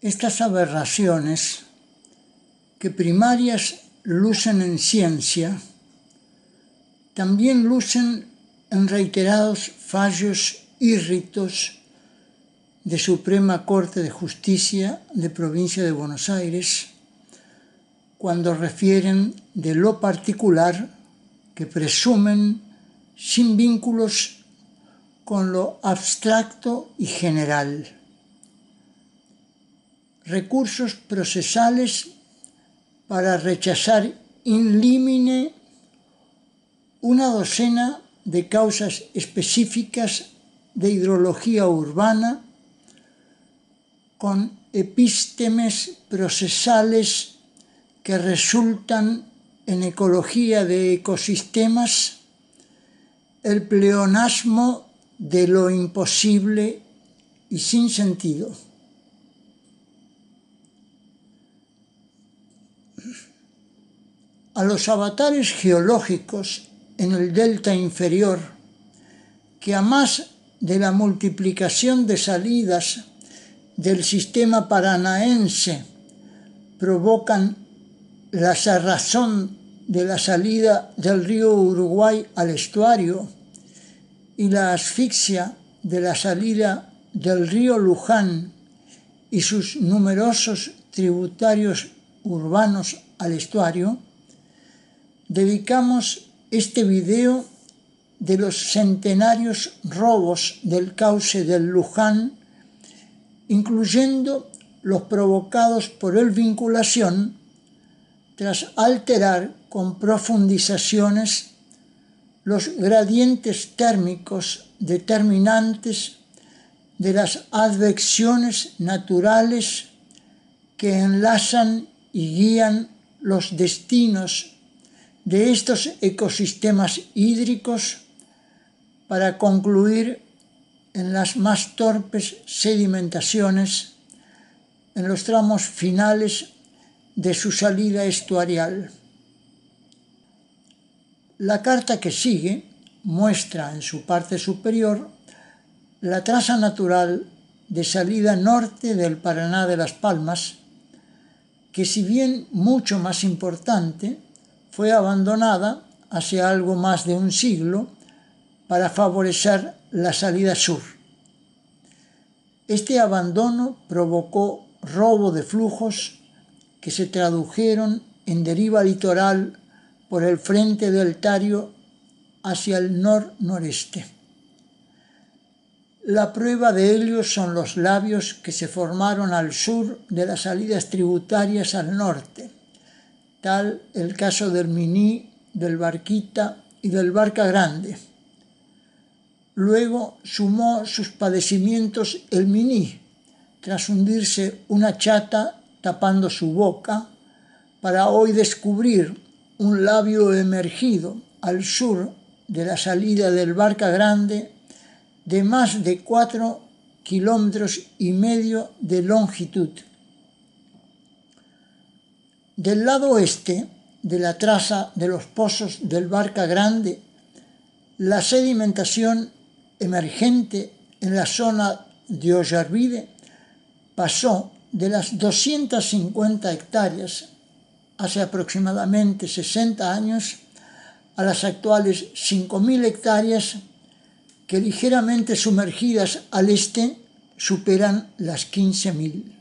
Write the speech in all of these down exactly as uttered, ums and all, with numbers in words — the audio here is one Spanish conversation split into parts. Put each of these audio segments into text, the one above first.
Estas aberraciones, que primarias lucen en ciencia, también lucen en reiterados fallos y ritos de Suprema Corte de Justicia de Provincia de Buenos Aires, cuando refieren de lo particular que presumen sin vínculos con lo abstracto y general. Recursos procesales para rechazar in limine una docena de causas específicas de hidrología urbana con epístemes procesales que resultan en ecología de ecosistemas, el pleonasmo de lo imposible y sin sentido. A los avatares geológicos en el delta inferior, que a más de la multiplicación de salidas del sistema paranaense provocan la cerrazón de la salida del río Uruguay al estuario y la asfixia de la salida del río Luján y sus numerosos tributarios urbanos al estuario, dedicamos este video de los centenarios robos del cauce del Luján, incluyendo los provocados por el Vinculación, tras alterar con profundizaciones los gradientes térmicos determinantes de las advecciones naturales que enlazan y guían los destinos de estos ecosistemas hídricos para concluir en las más torpes sedimentaciones en los tramos finales de su salida estuarial. La carta que sigue muestra en su parte superior la traza natural de salida norte del Paraná de las Palmas, que si bien mucho más importante, fue abandonada hace algo más de un siglo para favorecer la salida sur. Este abandono provocó robo de flujos que se tradujeron en deriva litoral por el frente deltario hacia el nor-noreste. La prueba de ello son los labios que se formaron al sur de las salidas tributarias al norte, tal el caso del Miní, del Barquita y del Barca Grande. Luego sumó sus padecimientos el Miní, tras hundirse una chata tapando su boca, para hoy descubrir un labio emergido al sur de la salida del Barca Grande de más de cuatro kilómetros y medio de longitud. Del lado oeste de la traza de los pozos del Barca Grande, la sedimentación emergente en la zona de Ollarvide pasó de las doscientas cincuenta hectáreas hace aproximadamente sesenta años a las actuales cinco mil hectáreas que ligeramente sumergidas al este superan las quince mil.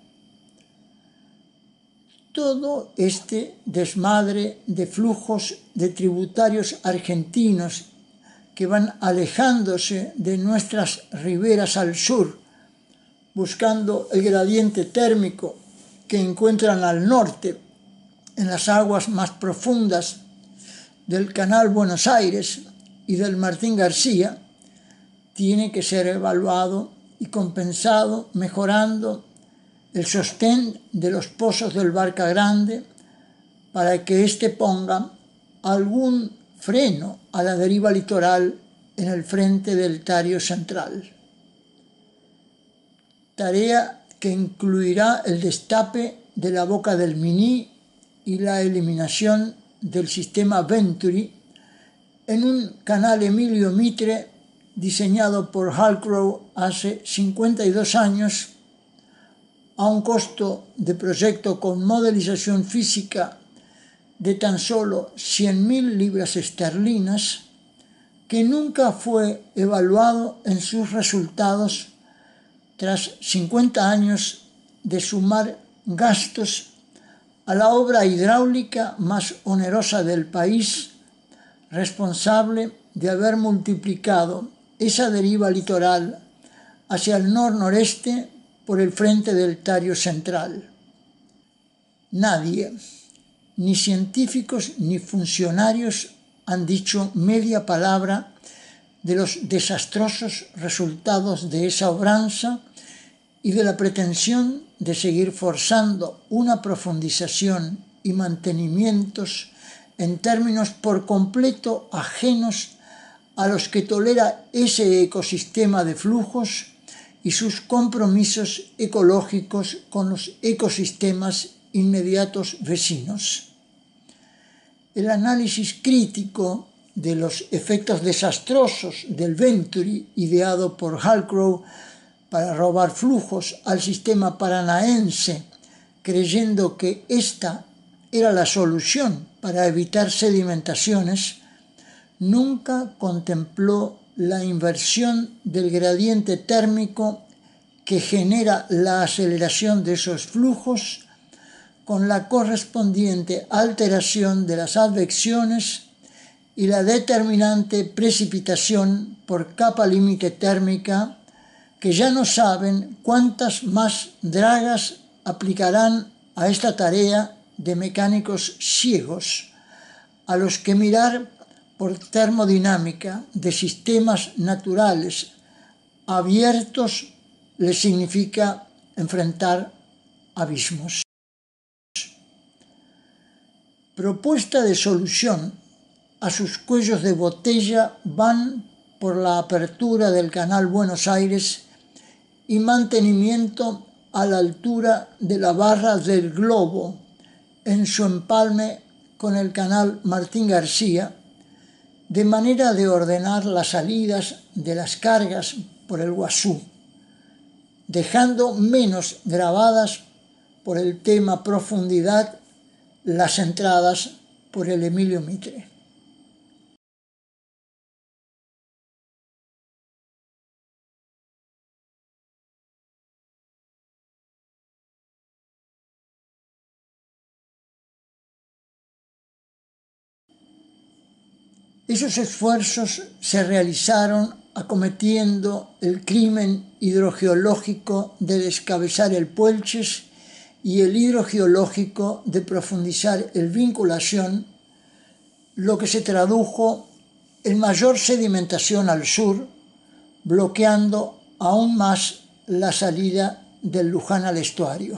Todo este desmadre de flujos de tributarios argentinos que van alejándose de nuestras riberas al sur, buscando el gradiente térmico que encuentran al norte en las aguas más profundas del Canal Buenos Aires y del Martín García, tiene que ser evaluado y compensado mejorando el sostén de los pozos del Barca Grande para que éste ponga algún freno a la deriva litoral en el frente deltario central. Tarea que incluirá el destape de la boca del Miní y la eliminación del sistema Venturi en un canal Emilio Mitre diseñado por Halcrow hace cincuenta y dos años, a un costo de proyecto con modelización física de tan solo cien mil libras esterlinas, que nunca fue evaluado en sus resultados tras cincuenta años de sumar gastos a la obra hidráulica más onerosa del país, responsable de haber multiplicado esa deriva litoral hacia el nor-noreste por el frente del Tario Central. Nadie, ni científicos ni funcionarios, han dicho media palabra de los desastrosos resultados de esa obranza y de la pretensión de seguir forzando una profundización y mantenimientos en términos por completo ajenos a los que tolera ese ecosistema de flujos y sus compromisos ecológicos con los ecosistemas inmediatos vecinos. El análisis crítico de los efectos desastrosos del Venturi, ideado por Halcrow para robar flujos al sistema paranaense, creyendo que esta era la solución para evitar sedimentaciones, nunca contempló la inversión del gradiente térmico que genera la aceleración de esos flujos con la correspondiente alteración de las advecciones y la determinante precipitación por capa límite térmica, que ya no saben cuántas más dragas aplicarán a esta tarea de mecánicos ciegos, a los que mirar por termodinámica de sistemas naturales abiertos les significa enfrentar abismos. Propuesta de solución a sus cuellos de botella van por la apertura del Canal Buenos Aires y mantenimiento a la altura de la barra del Globo en su empalme con el Canal Martín García, de manera de ordenar las salidas de las cargas por el Guazú, dejando menos grabadas por el tema profundidad las entradas por el Emilio Mitre. Esos esfuerzos se realizaron acometiendo el crimen hidrogeológico de descabezar el Puelches y el hidrogeológico de profundizar el Vinculación, lo que se tradujo en mayor sedimentación al sur, bloqueando aún más la salida del Luján al estuario.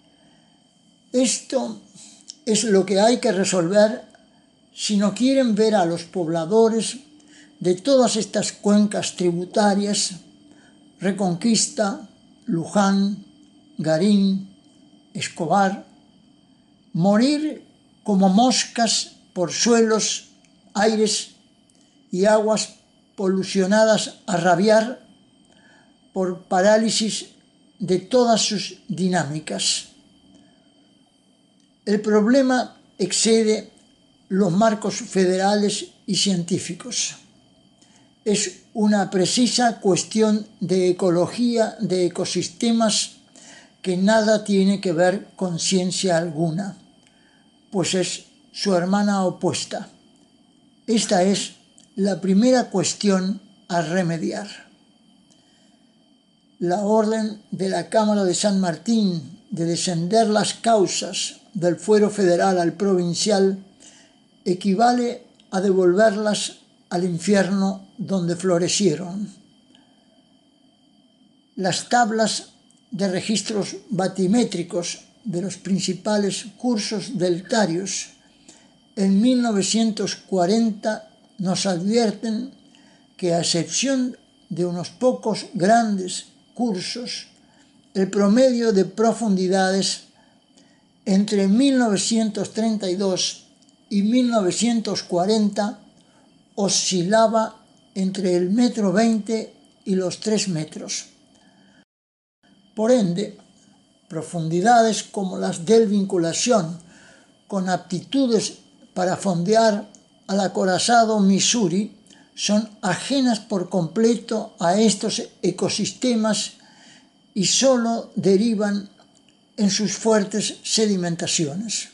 Esto es lo que hay que resolver si no quieren ver a los pobladores de todas estas cuencas tributarias, Reconquista, Luján, Garín, Escobar, morir como moscas por suelos, aires y aguas polucionadas a rabiar por parálisis de todas sus dinámicas. El problema excede los marcos federales y científicos. Es una precisa cuestión de ecología de ecosistemas que nada tiene que ver con ciencia alguna, pues es su hermana opuesta. Esta es la primera cuestión a remediar. La orden de la Cámara de San Martín de descender las causas del fuero federal al provincial equivale a devolverlas al infierno donde florecieron. Las tablas de registros batimétricos de los principales cursos deltarios en mil novecientos cuarenta nos advierten que, a excepción de unos pocos grandes cursos, el promedio de profundidades entre mil novecientos treinta y dos y mil novecientos cuarenta oscilaba entre el metro veinte y los tres metros. Por ende, Profundidades como las del Vinculación, con aptitudes para fondear al acorazado Missouri, son ajenas por completo a estos ecosistemas y solo derivan en sus fuertes sedimentaciones.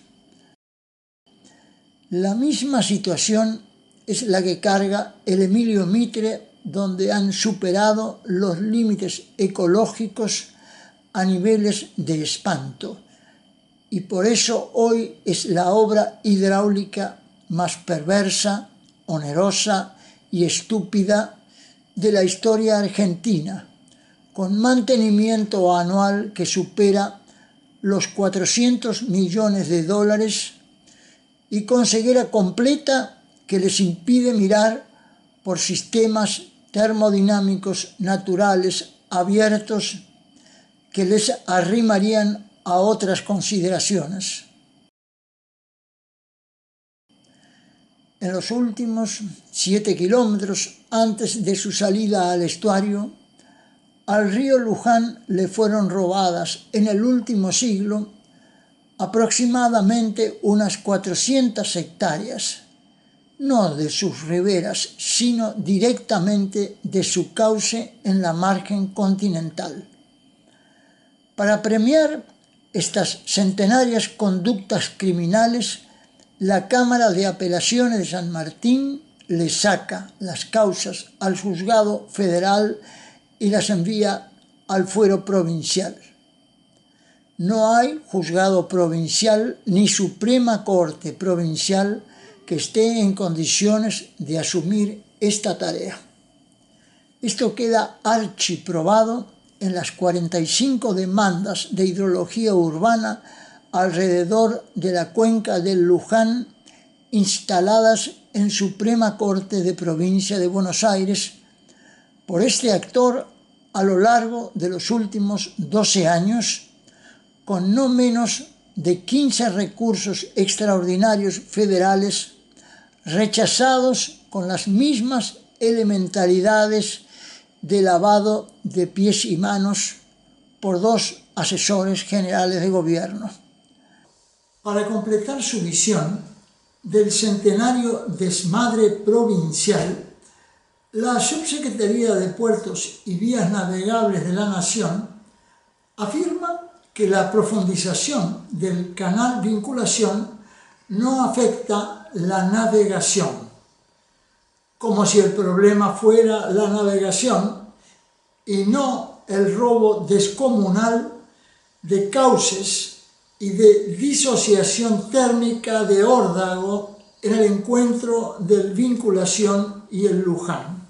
La misma situación es la que carga el Emilio Mitre, donde han superado los límites ecológicos a niveles de espanto, y por eso hoy es la obra hidráulica más perversa, onerosa y estúpida de la historia argentina, con mantenimiento anual que supera los cuatrocientos millones de dólares y con ceguera completa que les impide mirar por sistemas termodinámicos naturales abiertos que les arrimarían a otras consideraciones. En los últimos siete kilómetros antes de su salida al estuario, al río Luján le fueron robadas en el último siglo aproximadamente unas cuatrocientas hectáreas, no de sus riberas, sino directamente de su cauce en la margen continental. Para premiar estas centenarias conductas criminales, la Cámara de Apelaciones de San Martín le saca las causas al juzgado federal y las envía al fuero provincial. No hay juzgado provincial ni Suprema Corte provincial que esté en condiciones de asumir esta tarea. Esto queda archiprobado en las cuarenta y cinco demandas de hidrología urbana alrededor de la cuenca del Luján instaladas en Suprema Corte de Provincia de Buenos Aires por este actor a lo largo de los últimos doce años, con no menos de quince recursos extraordinarios federales rechazados con las mismas elementalidades de lavado de pies y manos por dos asesores generales de gobierno. Para completar su visión del centenario desmadre provincial, la Subsecretaría de Puertos y Vías Navegables de la Nación afirma que la profundización del canal Vinculación no afecta la navegación, como si el problema fuera la navegación y no el robo descomunal de cauces y de disociación térmica de órdago en el encuentro del Vinculación y el Luján.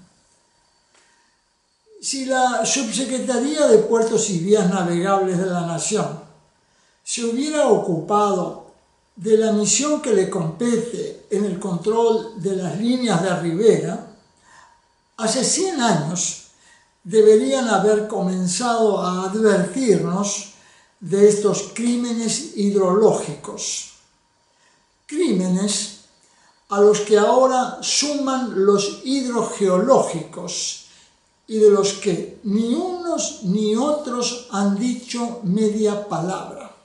Si la Subsecretaría de Puertos y Vías Navegables de la Nación se hubiera ocupado de la misión que le compete en el control de las líneas de ribera, hace cien años deberían haber comenzado a advertirnos de estos crímenes hidrológicos. Crímenes a los que ahora suman los hidrogeológicos y de los que ni unos ni otros han dicho media palabra.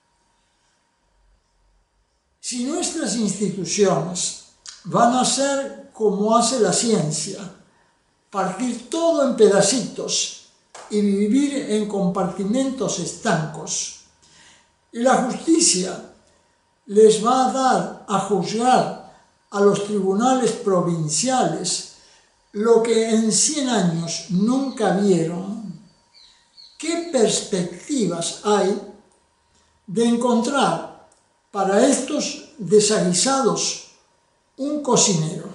Si nuestras instituciones van a ser como hace la ciencia, partir todo en pedacitos y vivir en compartimentos estancos, y la justicia les va a dar a juzgar a los tribunales provinciales lo que en cien años nunca vieron, ¿qué perspectivas hay de encontrar para estos desaguisados un cocinero?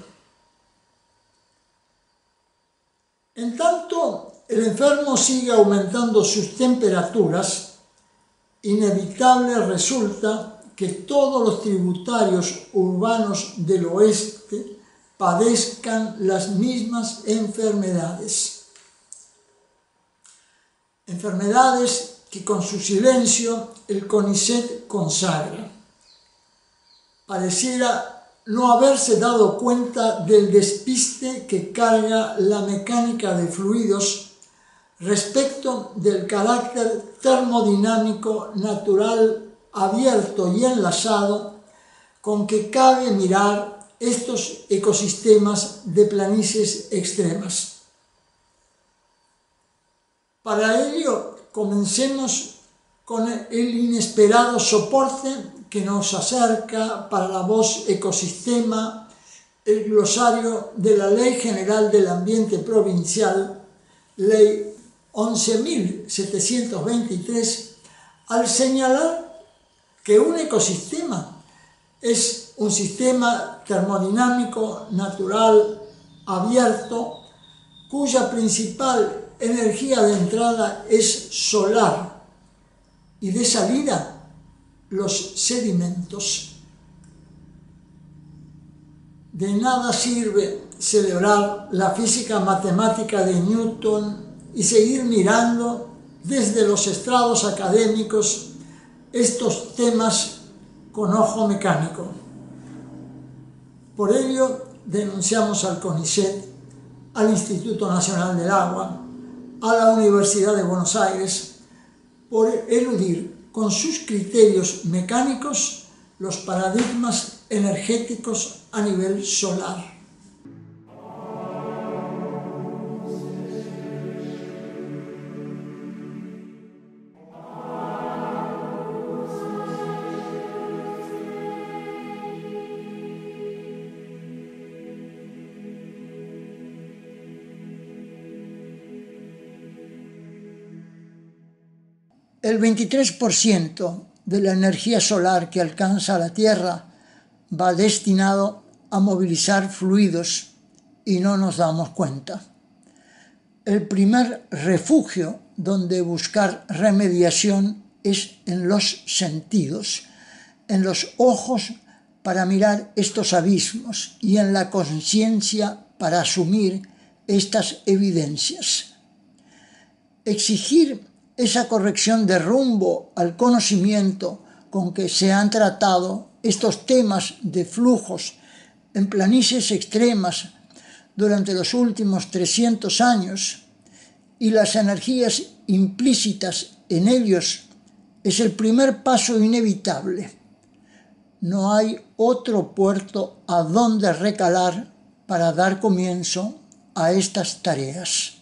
En tanto el enfermo sigue aumentando sus temperaturas, inevitable resulta que todos los tributarios urbanos del oeste padezcan las mismas enfermedades. Enfermedades que con su silencio el CONICET consagra. Pareciera no haberse dado cuenta del despiste que carga la mecánica de fluidos respecto del carácter termodinámico natural abierto y enlazado con que cabe mirar estos ecosistemas de planicies extremas. Para ello, comencemos con el inesperado soporte que nos acerca para la voz ecosistema el glosario de la Ley General del Ambiente Provincial, Ley once mil setecientos veintitrés, al señalar que un ecosistema es un sistema termodinámico natural abierto cuya principal energía de entrada es solar y de salida los sedimentos. De nada sirve celebrar la física matemática de Newton y seguir mirando desde los estrados académicos estos temas con ojo mecánico. Por ello, denunciamos al CONICET, al Instituto Nacional del Agua, a la Universidad de Buenos Aires, por eludir con sus criterios mecánicos los paradigmas energéticos a nivel solar. El veintitrés por ciento de la energía solar que alcanza la Tierra va destinado a movilizar fluidos y no nos damos cuenta. El primer refugio donde buscar remediación es en los sentidos, en los ojos para mirar estos abismos y en la conciencia para asumir estas evidencias. Exigir esa corrección de rumbo al conocimiento con que se han tratado estos temas de flujos en planicies extremas durante los últimos trescientos años y las energías implícitas en ellos es el primer paso inevitable. No hay otro puerto a donde recalar para dar comienzo a estas tareas.